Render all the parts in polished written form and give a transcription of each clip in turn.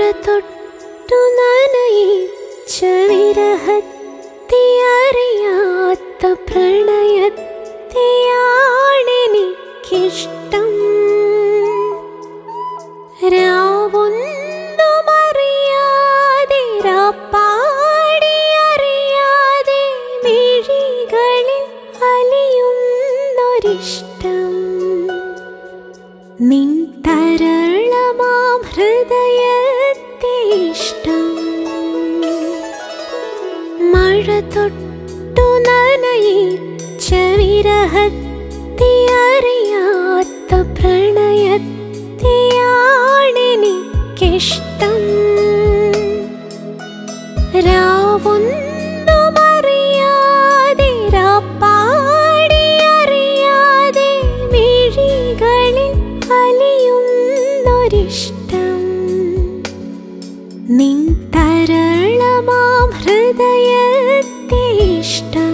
തൊട്ടു നനയിച്ച വിരഹത്തെ അറിയാത്ത പ്രണയത്തെയാണെനിക്കിഷ്ടം. രാവൊന്നുമറിയാതെ രാപ്പാടി അറിയാതെ മിഴികളിൽ അലിയുന്നൊരിഷ്ടം. നിൻ തരളമാം ഹൃദയത്തെ ഇഷ്ടം. മഴ തൊട്ടു നനയിച്ച വിരഹത്തെ അറിയാത്ത പ്രണയത്തെയാണെനിക്കിഷ്ടം. രാവൊന്നുമറിയാതെ രാപ്പാടി അറിയാതെ മിഴികളിൽ അലിയുന്നൊരിഷ്ടം. നിൻ തരളമാം ഹൃദയത്തെ ഇഷ്ടം.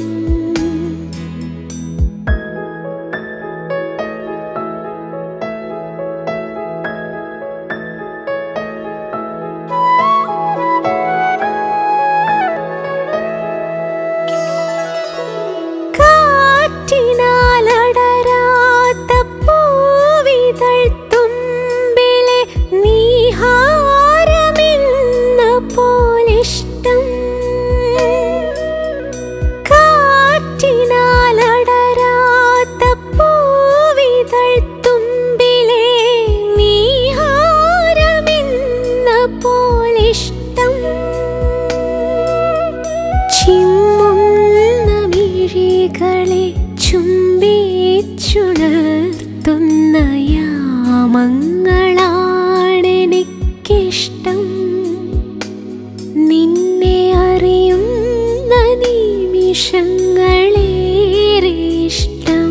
കാറ്റിനാലടരാത്ത പൂവിതൾ തുമ്പിലെ നീഹാരമെന്ന പോലിഷ്ടം. കാറ്റിനാലടരാത്ത പൂവിതൾ തുമ്പിലെ നീഹാരമെന്ന പോലിഷ്ടം. ചിമ്മുന്ന മിഴികളെ ചുംബിച്ചുണർത്തുന്ന യാമങ്ങളാണെനിക്കിഷ്ടം. നിന്നെ അറിയുന്ന നിമിഷങ്ങളേറെ ഇഷ്ടം.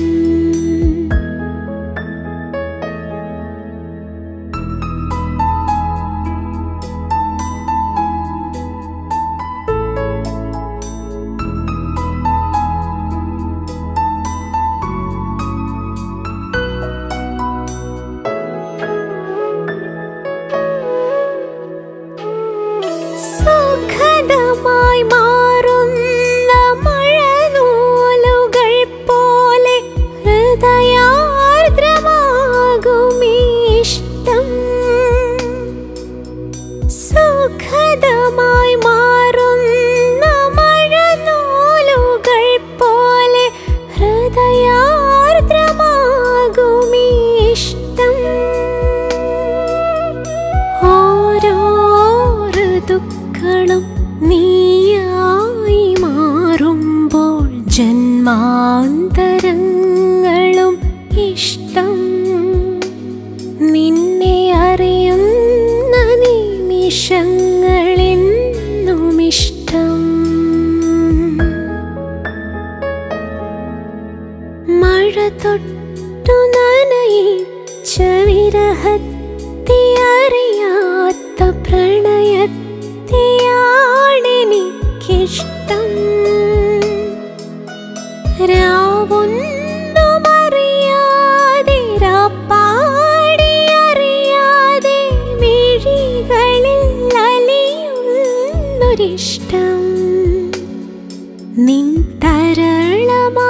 സുഖദമായി മാറുന്ന മഴനൂലുകൾ പോലെ ഹൃദയാർദ്രമാകുമിഷ്ടം. സുഖദമായി മാറുന്ന മഴനൂലുകൾ പോലെ ഹൃദയാർദ്രമാകുമിഷ്ടം. ഓരോ ഋതുക്കളും നീയായി മാറുമ്പോൾ ജന്മാന്തരങ്ങളും ഇഷ്ടം. നിന്നെ അറിയുന്ന നിമിഷങ്ങളെന്നും ഇഷ്ടം. മഴ തൊട്ടു നനയിച്ച വിരഹത്തെ അറിയാത്ത പ്രണയത്തെയാണെനിക്കിഷ്ടം. രാവൊന്നുമറിയാതെ രാപ്പാടി അറിയാതെ മിഴികളിൽ അലിയുന്നൊരിഷ്ടം. നിൻ തരളമാ